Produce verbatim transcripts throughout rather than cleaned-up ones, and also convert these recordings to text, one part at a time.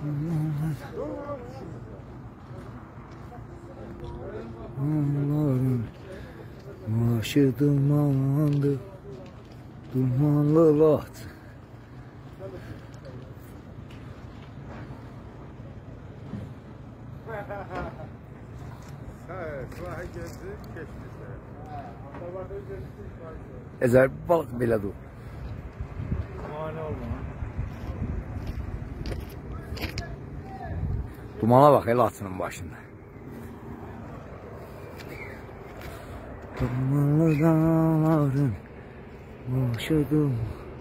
Onların başı dumandı, dumanlı lat. Ezer balık belə dur. Dumana bak el atının başında. Dumanlı dağların başı duman.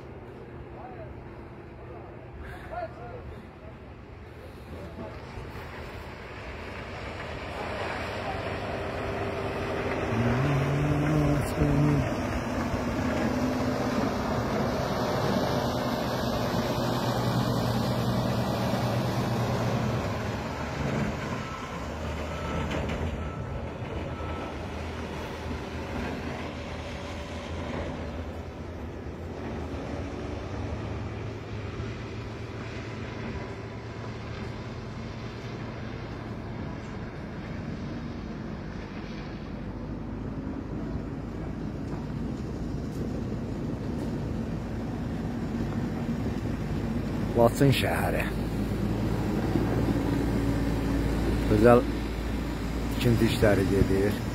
Laçın şəhəri. Gözəl ikinci işləri gedir.